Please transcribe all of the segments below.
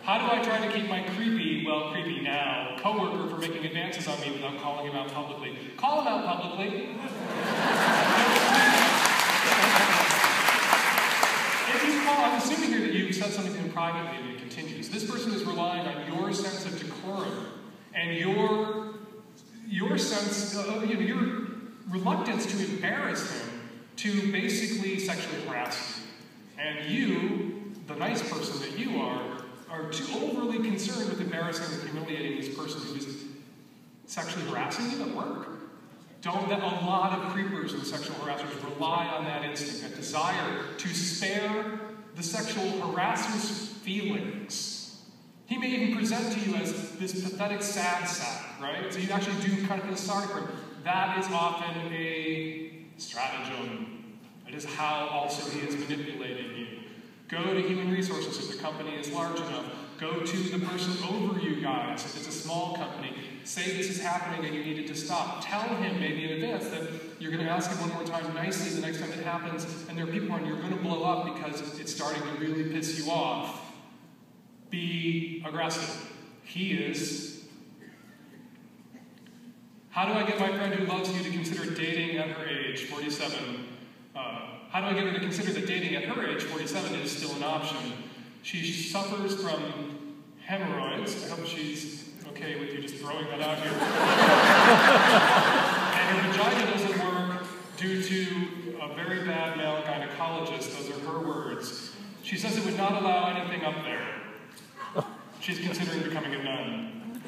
How do I try to keep my creepy now, coworker from making advances on me without calling him out publicly? Call him out publicly. If you call, I'm assuming here that you said something to him privately and it continues. This person is relying on your sense of decorum and your sense of, your reluctance to embarrass him to basically sexually harass you. And you, the nice person that you are too overly concerned with embarrassing and humiliating this person who is sexually harassing you at work. A lot of creepers and sexual harassers rely on that instinct, that desire to spare the sexual harasser's feelings. He may even present to you as this pathetic sad sack, right? So you actually do kind of feel sorry for him. That is often a stratagem. It is how also he is manipulating you. Go to human resources if the company is large enough. Go to the person over you guys if it's a small company. Say this is happening and you need it to stop. Tell him maybe in advance that you're going to ask him one more time nicely the next time it happens, and there are people and you're going to blow up because it's starting to really piss you off. Be aggressive. He is. How do I get my friend who loves you to consider dating at her age, 47? How do I get her to consider that dating at her age, 47, is still an option? She suffers from hemorrhoids. I hope she's okay with you just throwing that out here. And her vagina doesn't work due to a very bad male gynecologist. Those are her words. She says it would not allow anything up there. She's considering becoming a nun.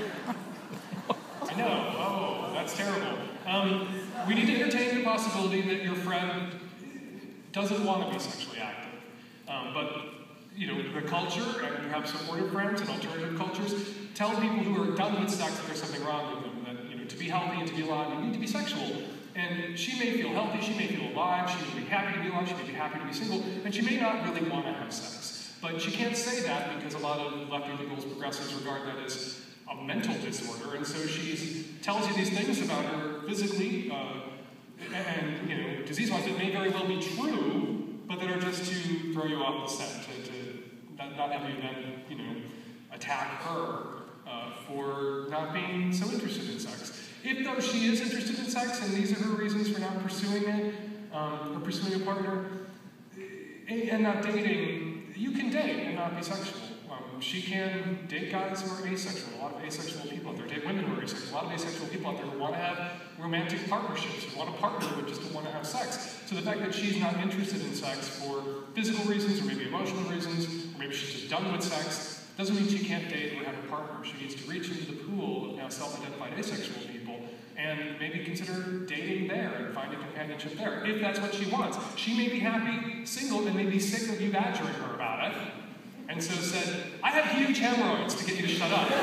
I know. Oh, that's terrible. We need to entertain the possibility that your friend doesn't want to be sexually active. But, the culture and perhaps supportive friends and alternative cultures tell people who are done with sex that there's something wrong with them. That, to be healthy and to be alive, you need to be sexual. And she may feel healthy, she may feel alive, she may be happy to be alive, she may be happy to be single, and she may not really want to have sex. But she can't say that because a lot of lefty liberals, progressives regard that as a mental disorder, and so she tells you these things about her physically, and disease-wise that may very well be true, but that are just to throw you off the scent, to not have you then, attack her for not being so interested in sex. If, though, she is interested in sex, and these are her reasons for not pursuing it, or pursuing a partner, and not dating, you can date and not be sexual. She can date guys who are asexual. A lot of asexual people out there. Date women who are asexual. A lot of asexual people out there who want to have romantic partnerships, who want a partner but just don't want to have sex. So the fact that she's not interested in sex for physical reasons, or maybe emotional reasons, or maybe she's just done with sex, doesn't mean she can't date or have a partner. She needs to reach into the pool of now self-identified asexual people and maybe consider dating there and finding companionship there, if that's what she wants. She may be happy single and may be sick of you badgering her about it, and so said, I have huge hemorrhoids to get you to shut up.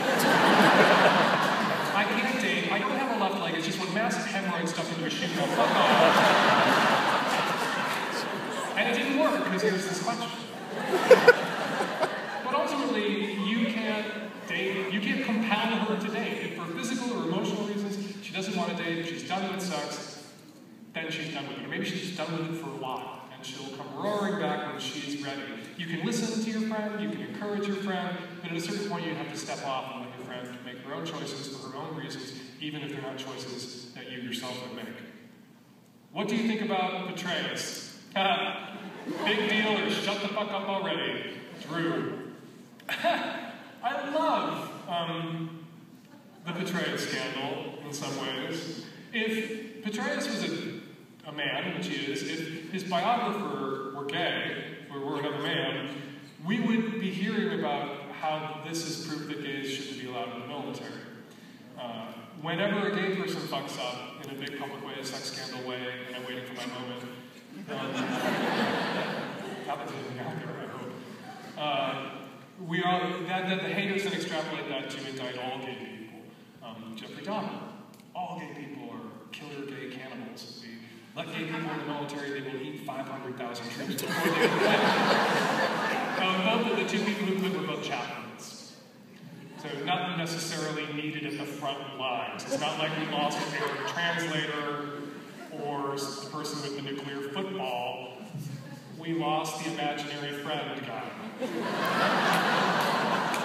I can't date. I don't have a left leg. It's just one massive hemorrhoid stuck into a shoe. Fuck off. And it didn't work because here's this question. But ultimately, you can't date. You can't compel her to date. If for physical or emotional reasons she doesn't want to date, if she's done with sex, then she's done with it. Or maybe she's just done with it for a while, and she'll come roaring back when she's ready. You can listen to your friend, you can encourage your friend, but at a certain point you have to step off and let your friend make her own choices for her own reasons, even if they're not choices that you yourself would make. What do you think about Petraeus? Big deal or shut the fuck up already? Drew. I love the Petraeus scandal in some ways. If Petraeus was a man, which he is, if his biographer were gay, or were another man, we would be hearing about how this is proof that gays shouldn't be allowed in the military. Whenever a gay person fucks up in a big public way, a sex scandal way, and I'm waiting for my moment, not that there's anything out there, I hope, that the haters then extrapolate that to indict all gay people. Jeffrey Dahmer, all gay people are killer gay cannibals. We let gay people in the military, they will eat 500,000 troops before they quit. Both of the two people who quit were both chaplains. So not necessarily needed at the front lines. It's not like we lost a favorite translator or the person with the nuclear football. We lost the imaginary friend guy.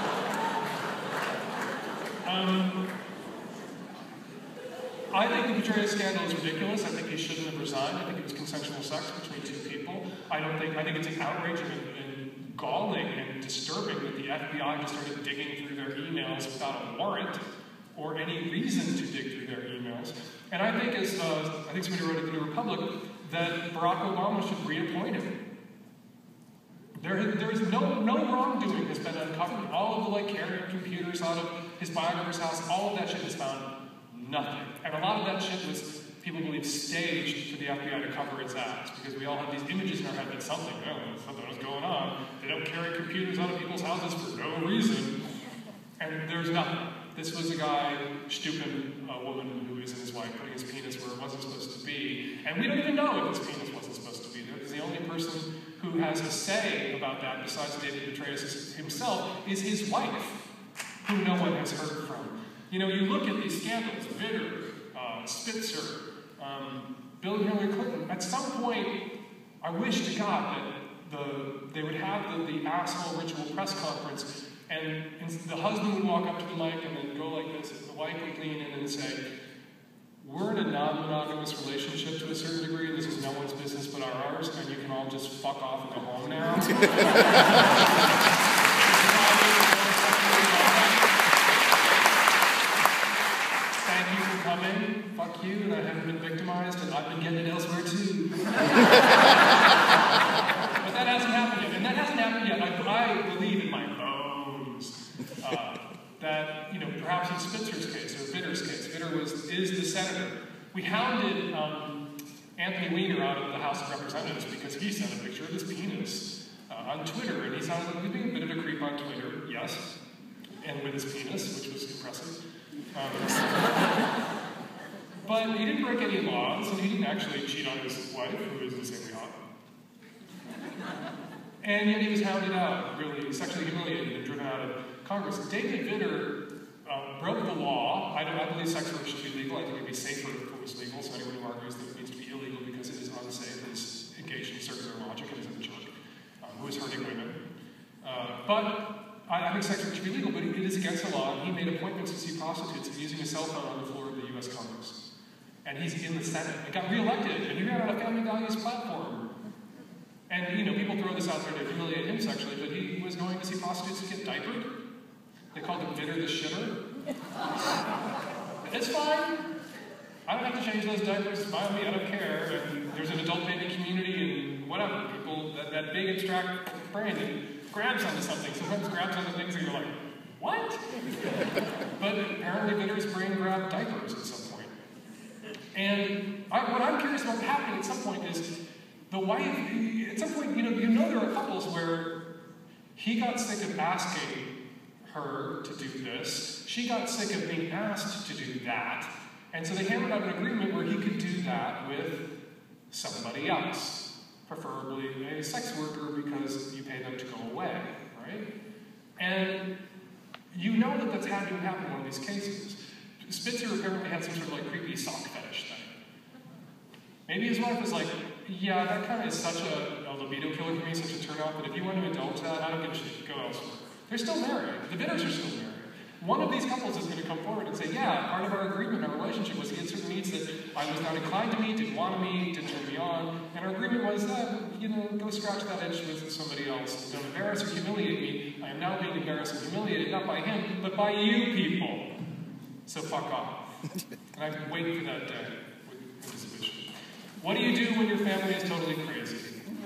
I think the Petraeus scandal is ridiculous. I think he shouldn't have resigned. I think it was consensual sex between two people. I think it's an outrage and galling and disturbing that the FBI just started digging through their emails without a warrant or any reason to dig through their emails. And I think, as I think somebody wrote in the New Republic, that Barack Obama should reappoint him. There is no wrongdoing has been uncovered. All of the carrying computers out of his biographer's house, all of that shit has found nothing. And a lot of that shit was, people believe, staged for the FBI to cover its ass, because we all have these images in our head that something was going on. They don't carry computers out of people's houses for no reason. And there's nothing. This was a guy stooping a woman who isn't his wife, putting his penis where it wasn't supposed to be. And we don't even know if his penis wasn't supposed to be there, because the only person who has a say about that, besides David Petraeus himself, is his wife, who no one has heard from. You know, you look at these scandals, Vitter, Spitzer, Bill and Hillary Clinton. At some point, I wish to God that they would have the asshole ritual press conference, and the husband would walk up to the mic and then go like this, and the wife would lean in and say, "We're in a non-monogamous relationship to a certain degree. This is no one's business but ours, and you can all just fuck off and go home now." Thank you for coming. Fuck you, and I haven't been victimized, and I've been getting it elsewhere too. But that hasn't happened yet, and that hasn't happened yet. I believe in my bones that, you know, perhaps in Spitzer's case or Vitter's case, Vitter is the senator. We hounded Anthony Weiner out of the House of Representatives because he sent a picture of his penis on Twitter, and he sounded like he was being a bit of a creep on Twitter, yes, and with his penis, which was impressive. But he didn't break any laws, and he didn't actually cheat on his wife, who is insanely hot. And yet he was hounded out, really sexually humiliated, and driven out of Congress. David Vitter broke the law. I believe sex work should be legal. I think it would be safer if it was legal, so anyone who argues that it needs to be illegal because it is unsafe is engaged in circular logic and is in the church, who is hurting women. But I think sex work should be legal, but it is against the law, and he made appointments to see prostitutes using a cell phone on the floor of the U.S. Congress. And he's in the Senate. He got reelected, and he ran on a family values platform. And, you know, people throw this out there to humiliate him sexually, but he was going to see prostitutes get diapered. They called him Vitter the Shitter. It's fine. I don't have to change those diapers. It's fine with me. I don't care. And there's an adult baby community and whatever. People, that big abstract brain that grabs onto something. Sometimes grabs onto things and you're like, what? But apparently Vitter's brain grabbed diapers at some point. And what I'm curious about happening at some point is the wife, at some point, you know there are couples where he got sick of asking her to do this. She got sick of being asked to do that. And so they hammered out an agreement where he could do that with somebody else, preferably a sex worker, because you pay them to go away, right? And you know that that's had to happen in one of these cases. Spitzer apparently had some sort of creepy sock fetish thing. Maybe his wife was like, yeah, that kind of is such a libido killer for me, such a turnoff, but if you want to indulge that, I don't give a shit, go elsewhere. They're still married. The Vitters are still married. One of these couples is going to come forward and say, yeah, part of our agreement, our relationship was he had certain needs that I was not inclined to meet, didn't want to meet, didn't turn me on, and our agreement was that, go scratch that itch with somebody else. Don't embarrass or humiliate me. I am now being embarrassed and humiliated, not by him, but by you people. So fuck off. And I can wait for that day with anticipation. What do you do when your family is totally crazy?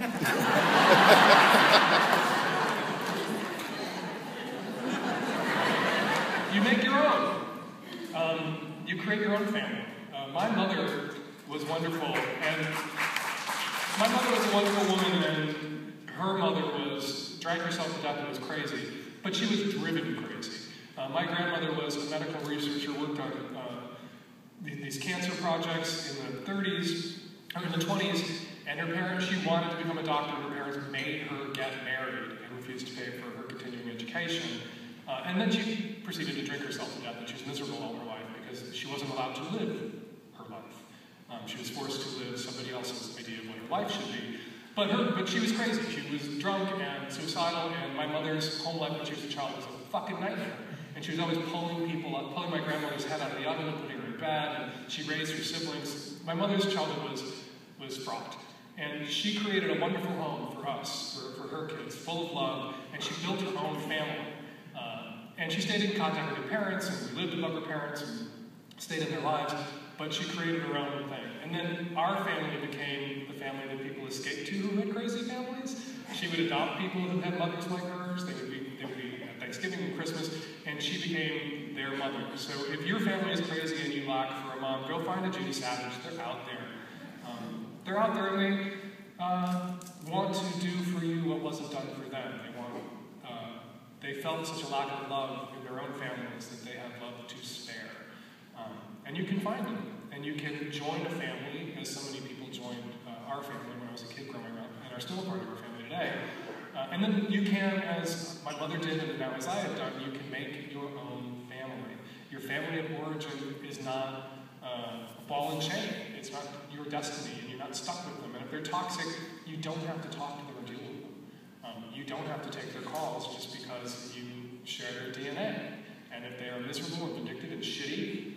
You make your own. You create your own family. My mother was wonderful, and my mother was a wonderful woman, and her mother drank herself to death and was crazy, but she was driven crazy. My grandmother was a medical researcher, worked on these cancer projects in the 30s, or in the 20s, and her parents, she wanted to become a doctor, and her parents made her get married and refused to pay for her continuing education. And then she proceeded to drink herself to death, and she was miserable all her life because she wasn't allowed to live her life. She was forced to live somebody else's idea of what her life should be. But she was crazy. She was drunk and suicidal, and my mother's home life when she was a child was a fucking nightmare. And she was always pulling people up, pulling my grandmother's head out of the oven and putting her in very bad, and she raised her siblings. My mother's childhood was fraught. And she created a wonderful home for us, for her kids, full of love, and she built her own family. And she stayed in contact with her parents, and we lived above her parents, and stayed in their lives, but she created her own thing. And then our family became the family that people escaped to who had crazy families. She would adopt people who had mothers like hers. They would be at Thanksgiving and Christmas, and she became their mother. So if your family is crazy and you lack for a mom, go find a Judy Savage. They're out there. They're out there, and they want to do for you what wasn't done for them. They felt such a lack of love in their own families that they have love to spare. And you can find them, and you can join a family, as so many people joined our family when I was a kid growing up, and are still a part of our family today. And then you can, as my mother did, and now as I have done, you can make your own family. Your family of origin is not a ball and chain. It's not your destiny, and you're not stuck with them. And if they're toxic, you don't have to talk to them or deal with them. You don't have to take their calls just because you share their DNA. And if they are miserable and vindictive and shitty,